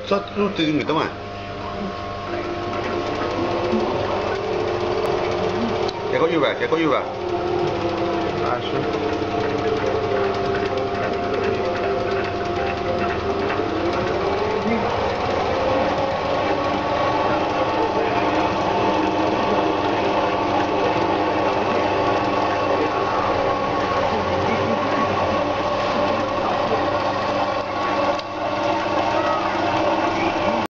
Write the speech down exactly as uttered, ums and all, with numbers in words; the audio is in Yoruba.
Só não tem gitu mah. Ya kok juga, ya kok juga. Acho.